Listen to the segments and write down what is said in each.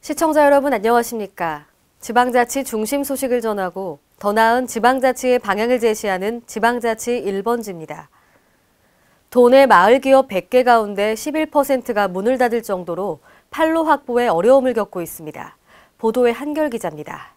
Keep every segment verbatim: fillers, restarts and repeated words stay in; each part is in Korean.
시청자 여러분 안녕하십니까? 지방자치 중심 소식을 전하고 더 나은 지방자치의 방향을 제시하는 지방자치 일 번지입니다. 도내 마을기업 백 개 가운데 십일 퍼센트가 문을 닫을 정도로 판로 확보에 어려움을 겪고 있습니다. 보도의 한결 기자입니다.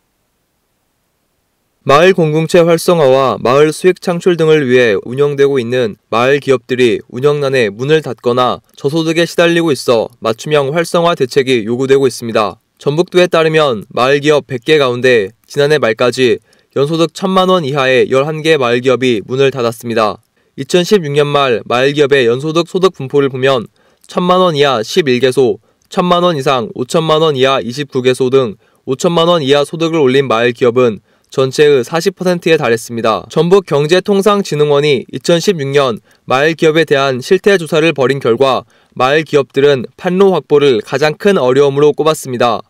마을 공동체 활성화와 마을 수익 창출 등을 위해 운영되고 있는 마을 기업들이 운영난에 문을 닫거나 저소득에 시달리고 있어 맞춤형 활성화 대책이 요구되고 있습니다. 전북도에 따르면 마을 기업 백 개 가운데 지난해 말까지 연소득 천만 원 이하의 열한 개 마을 기업이 문을 닫았습니다. 이천십육 년 말 마을 기업의 연소득 소득 분포를 보면 천만 원 이하 십일 개소, 천만 원 이상 오천만 원 이하 이십구 개소 등 오천만 원 이하 소득을 올린 마을 기업은 전체의 사십 퍼센트에 달했습니다. 전북경제통상진흥원이 이천십육 년 마을 기업에 대한 실태 조사를 벌인 결과 마을 기업들은 판로 확보를 가장 큰 어려움으로 꼽았습니다.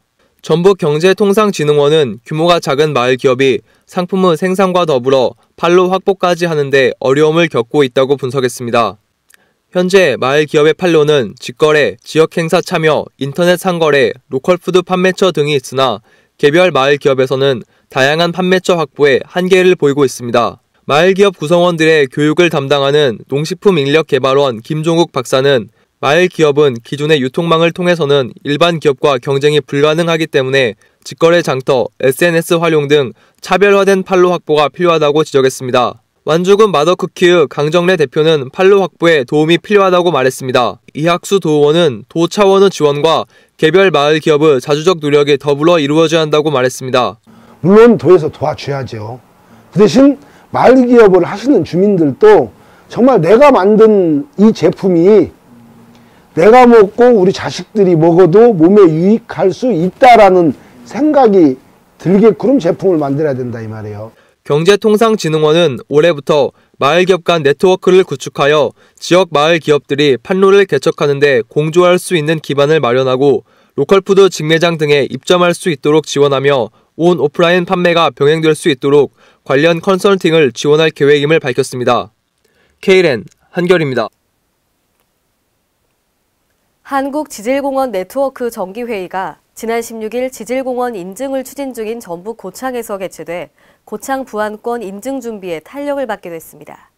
전북경제통상진흥원은 규모가 작은 마을 기업이 상품의 생산과 더불어 판로 확보까지 하는데 어려움을 겪고 있다고 분석했습니다. 현재 마을 기업의 판로는 직거래, 지역행사 참여, 인터넷 상거래, 로컬푸드 판매처 등이 있으나 개별 마을 기업에서는 다양한 판매처 확보에 한계를 보이고 있습니다. 마을 기업 구성원들의 교육을 담당하는 농식품인력개발원 김종욱 박사는 마을 기업은 기존의 유통망을 통해서는 일반 기업과 경쟁이 불가능하기 때문에 직거래 장터, 에스엔에스 활용 등 차별화된 판로 확보가 필요하다고 지적했습니다. 완주군 마더쿠키의 강정래 대표는 판로 확보에 도움이 필요하다고 말했습니다. 이학수 도의원은 도 차원의 지원과 개별 마을 기업의 자주적 노력이 더불어 이루어져야 한다고 말했습니다. 물론 도에서 도와줘야죠. 그 대신 마을 기업을 하시는 주민들도 정말 내가 만든 이 제품이 내가 먹고 우리 자식들이 먹어도 몸에 유익할 수 있다라는 생각이 들게끔 제품을 만들어야 된다 이 말이에요. 경제통상진흥원은 올해부터 마을 기업 간 네트워크를 구축하여 지역 마을 기업들이 판로를 개척하는 데 공조할 수 있는 기반을 마련하고 로컬푸드 직매장 등에 입점할 수 있도록 지원하며 온 오프라인 판매가 병행될 수 있도록 관련 컨설팅을 지원할 계획임을 밝혔습니다. 케이엘엔 한결입니다. 한국지질공원 네트워크 정기회의가 지난 십육 일 지질공원 인증을 추진 중인 전북 고창에서 개최돼 고창 부안권 인증 준비에 탄력을 받게 됐습니다.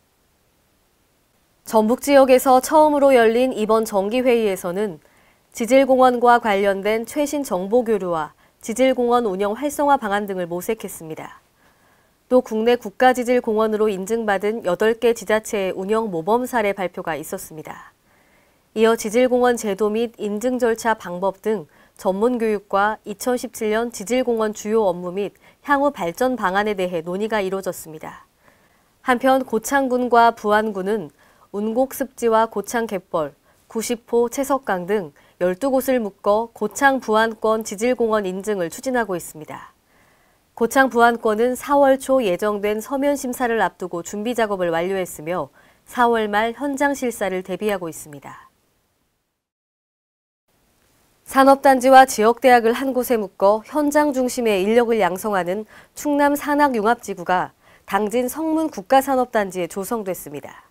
전북 지역에서 처음으로 열린 이번 정기회의에서는 지질공원과 관련된 최신 정보 교류와 지질공원 운영 활성화 방안 등을 모색했습니다. 또 국내 국가지질공원으로 인증받은 여덟 개 지자체의 운영 모범 사례 발표가 있었습니다. 이어 지질공원 제도 및 인증 절차 방법 등 전문 교육과 이천십칠 년 지질공원 주요 업무 및 향후 발전 방안에 대해 논의가 이루어졌습니다. 한편 고창군과 부안군은 운곡습지와 고창갯벌, 구십호 채석강 등 열두 곳을 묶어 고창 부안권 지질공원 인증을 추진하고 있습니다. 고창 부안권은 사월 초 예정된 서면 심사를 앞두고 준비 작업을 완료했으며 사월 말 현장 실사를 대비하고 있습니다. 산업단지와 지역대학을 한 곳에 묶어 현장 중심의 인력을 양성하는 충남 산학융합지구가 당진 성문 국가산업단지에 조성됐습니다.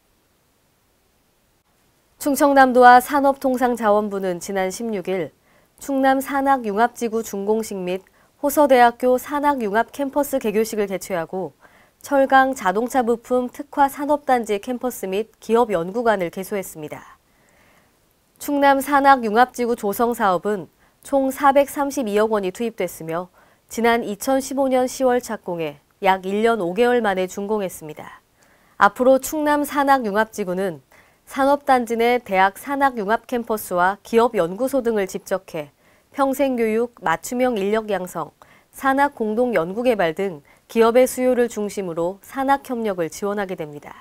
충청남도와 산업통상자원부는 지난 십육 일 충남 산학융합지구 준공식 및 호서대학교 산학융합 캠퍼스 개교식을 개최하고 철강 자동차 부품 특화 산업단지 캠퍼스 및 기업 연구관을 개소했습니다. 충남 산학융합지구 조성 사업은 총 사백삼십이억 원이 투입됐으며 지난 이천십오 년 시월 착공해 약 일 년 오 개월 만에 준공했습니다. 앞으로 충남 산학융합지구는 산업단지 내 대학 산학융합 캠퍼스와 기업 연구소 등을 집적해 평생교육, 맞춤형 인력 양성, 산학 공동 연구 개발 등 기업의 수요를 중심으로 산학 협력을 지원하게 됩니다.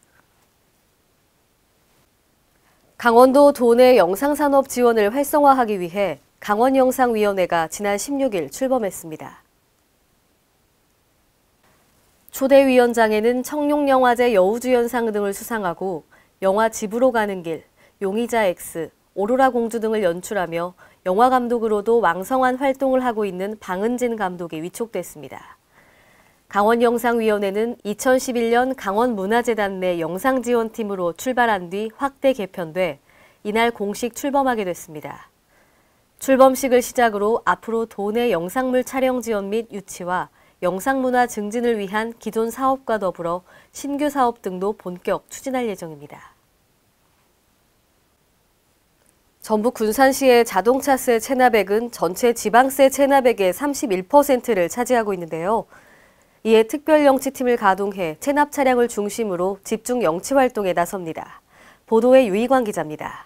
강원도 도내 영상산업 지원을 활성화하기 위해 강원영상위원회가 지난 십육 일 출범했습니다. 초대 위원장에는 청룡영화제 여우주연상 등을 수상하고 영화 집으로 가는 길, 용의자 X, 오로라 공주 등을 연출하며 영화감독으로도 왕성한 활동을 하고 있는 방은진 감독이 위촉됐습니다. 강원영상위원회는 이천십일 년 강원문화재단 내 영상지원팀으로 출발한 뒤 확대 개편돼 이날 공식 출범하게 됐습니다. 출범식을 시작으로 앞으로 도내 영상물 촬영 지원 및 유치와 영상문화 증진을 위한 기존 사업과 더불어 신규 사업 등도 본격 추진할 예정입니다. 전북 군산시의 자동차세 체납액은 전체 지방세 체납액의 삼십일 퍼센트를 차지하고 있는데요. 이에 특별영치팀을 가동해 체납 차량을 중심으로 집중 영치 활동에 나섭니다. 보도에 유희광 기자입니다.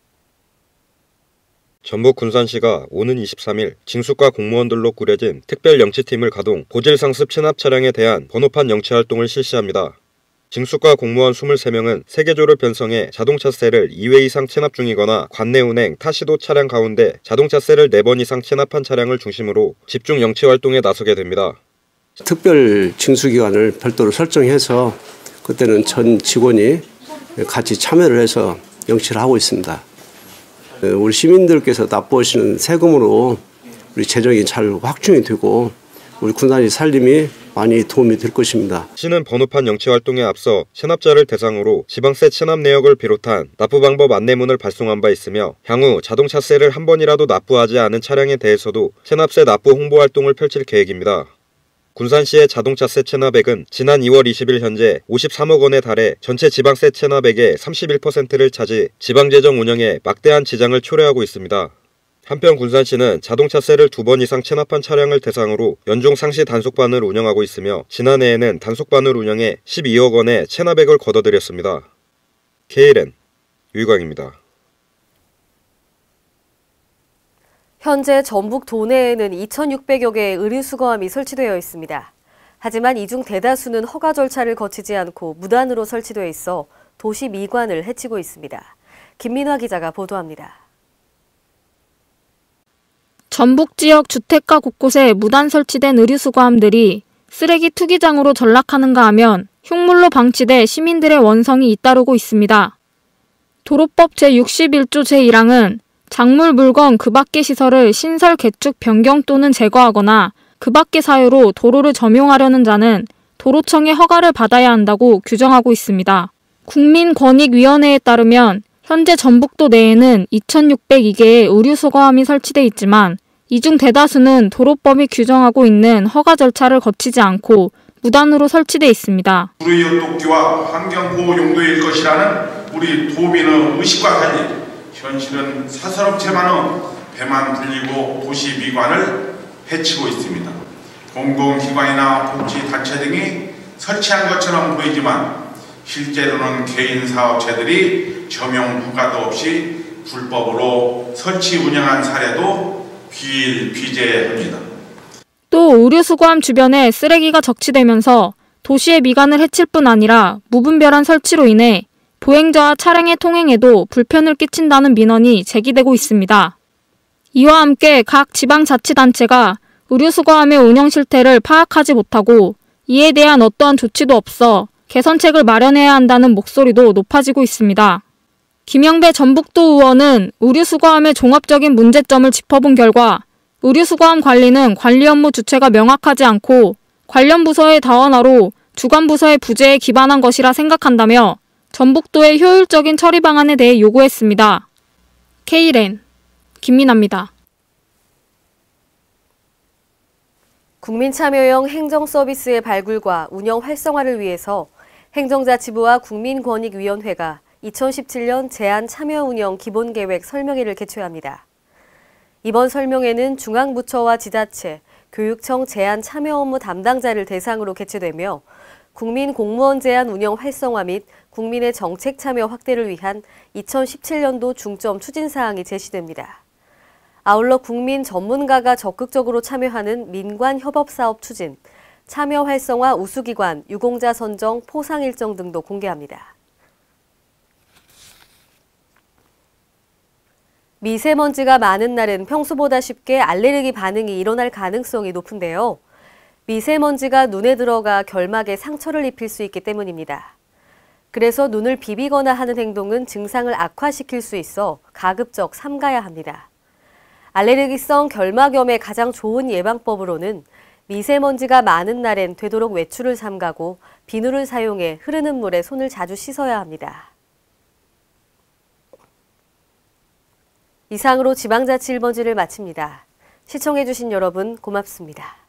전북 군산시가 오는 이십삼일 징수과 공무원들로 꾸려진 특별영치팀을 가동, 보질상습 체납 차량에 대한 번호판 영치 활동을 실시합니다. 징수과 공무원 이십삼 명은 세개조를 편성해 자동차세를 이 회 이상 체납 중이거나 관내 운행, 타시도 차량 가운데 자동차세를 네 번 이상 체납한 차량을 중심으로 집중 영치 활동에 나서게 됩니다. 특별 징수기간을 별도로 설정해서 그때는 전 직원이 같이 참여를 해서 영치를 하고 있습니다. 우리 시민들께서 납부하시는 세금으로 우리 재정이 잘 확충이 되고 우리 군산시 살림이 많이 도움이 될 것입니다. 시는 번호판 영치 활동에 앞서 체납자를 대상으로 지방세 체납 내역을 비롯한 납부 방법 안내문을 발송한 바 있으며 향후 자동차세를 한 번이라도 납부하지 않은 차량에 대해서도 체납세 납부 홍보 활동을 펼칠 계획입니다. 군산시의 자동차세 체납액은 지난 이월 이십일 현재 오십삼억 원에 달해 전체 지방세 체납액의 삼십일 퍼센트를 차지 지방재정 운영에 막대한 지장을 초래하고 있습니다. 한편 군산시는 자동차세를 두 번 이상 체납한 차량을 대상으로 연중 상시 단속반을 운영하고 있으며 지난해에는 단속반을 운영해 십이억 원의 체납액을 거둬들였습니다. 케이엘엔 유희광입니다. 현재 전북 도내에는 이천육백여 개의 의류수거함이 설치되어 있습니다. 하지만 이 중 대다수는 허가 절차를 거치지 않고 무단으로 설치되어 있어 도시 미관을 해치고 있습니다. 김민화 기자가 보도합니다. 전북 지역 주택가 곳곳에 무단 설치된 의류수거함들이 쓰레기 투기장으로 전락하는가 하면 흉물로 방치돼 시민들의 원성이 잇따르고 있습니다. 도로법 제육십일조 제일항은 작물 물건 그 밖의 시설을 신설 개축 변경 또는 제거하거나 그 밖의 사유로 도로를 점용하려는 자는 도로청의 허가를 받아야 한다고 규정하고 있습니다. 국민권익위원회에 따르면 현재 전북도 내에는 이천육백이 개의 의류수거함이 설치돼 있지만 이 중 대다수는 도로법이 규정하고 있는 허가 절차를 거치지 않고 무단으로 설치돼 있습니다. 불의 엿돕기와 환경보호 용도일 것이라는 우리 도민의 의식과 달리 현실은 사설업체만의 배만 불리고 도시 미관을 해치고 있습니다. 공공기관이나 복지단체 등이 설치한 것처럼 보이지만 실제로는 개인 사업체들이 점용 허가도 없이 불법으로 설치 운영한 사례도 비일비재합니다. 또 의류수거함 주변에 쓰레기가 적치되면서 도시의 미관을 해칠 뿐 아니라 무분별한 설치로 인해 보행자와 차량의 통행에도 불편을 끼친다는 민원이 제기되고 있습니다. 이와 함께 각 지방자치단체가 의류수거함의 운영 실태를 파악하지 못하고 이에 대한 어떠한 조치도 없어 개선책을 마련해야 한다는 목소리도 높아지고 있습니다. 김영배 전북도 의원은 의류수거함의 종합적인 문제점을 짚어본 결과 의류수거함 관리는 관리 업무 주체가 명확하지 않고 관련 부서의 다원화로 주관 부서의 부재에 기반한 것이라 생각한다며 전북도의 효율적인 처리 방안에 대해 요구했습니다. 케이엘엔 김민아입니다. 국민참여형 행정서비스의 발굴과 운영 활성화를 위해서 행정자치부와 국민권익위원회가 이천십칠년 제한참여운영 기본계획 설명회를 개최합니다. 이번 설명회는 중앙부처와 지자체, 교육청 제한참여 업무 담당자를 대상으로 개최되며 국민공무원 제한 운영 활성화 및 국민의 정책 참여 확대를 위한 이천십칠년도 중점 추진사항이 제시됩니다. 아울러 국민 전문가가 적극적으로 참여하는 민관 협업사업 추진, 참여 활성화 우수기관, 유공자 선정, 포상 일정 등도 공개합니다. 미세먼지가 많은 날은 평소보다 쉽게 알레르기 반응이 일어날 가능성이 높은데요. 미세먼지가 눈에 들어가 결막에 상처를 입힐 수 있기 때문입니다. 그래서 눈을 비비거나 하는 행동은 증상을 악화시킬 수 있어 가급적 삼가야 합니다. 알레르기성 결막염의 가장 좋은 예방법으로는 미세먼지가 많은 날엔 되도록 외출을 삼가고 비누를 사용해 흐르는 물에 손을 자주 씻어야 합니다. 이상으로 지방자치 일 번지를 마칩니다. 시청해주신 여러분 고맙습니다.